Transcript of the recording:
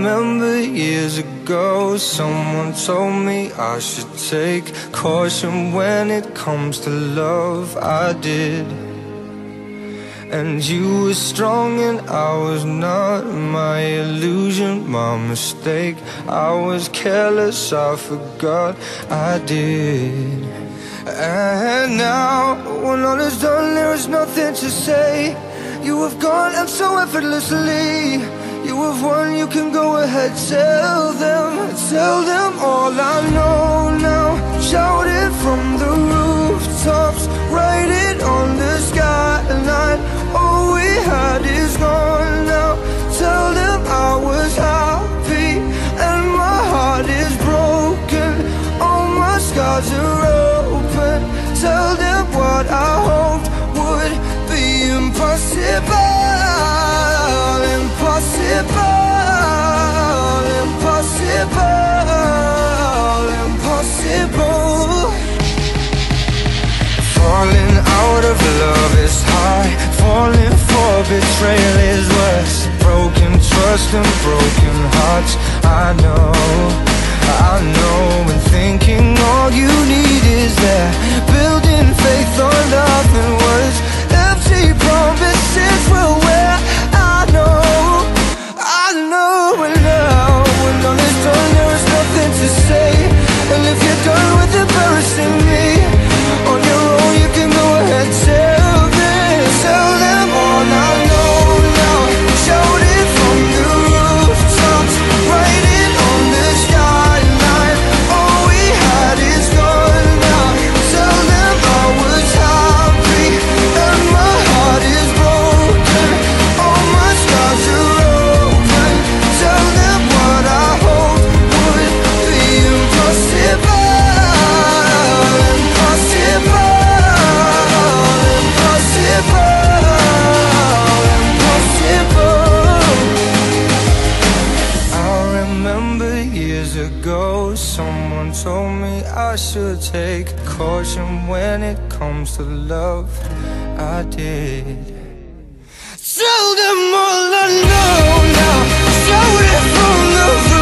remember years ago, someone told me I should take caution when it comes to love. I did. And you were strong and I was not. My illusion, my mistake. I was careless, I forgot I did. And now, when all is done, there is nothing to say. You have gone and so effortlessly. You have won, you can go ahead, tell them all I know now. Shout it from the rooftops, write it on the skyline. All we had is gone now. Tell them I was happy and my heart is broken. All my scars are open. Tell them what I hoped would be impossible. Impossible. Falling out of love is high. Falling for betrayal is worse. Broken trust and broken hearts. I know, and thinking all you need is that. Building faith on nothing words. Empty promises will wear. I know, and now when all is done, there is nothing to say. And if you're done with embarrassing me on your own, you can go ahead, tell them all I know now. Shout it from the rooftops, write it on the skyline. All we had is gone now. Tell them I was happy and my heart is broken. All my scars are open. Tell them what I hoped would be impossible. Someone told me I should take caution when it comes to love. I did. Tell them all I know now. Shout it from the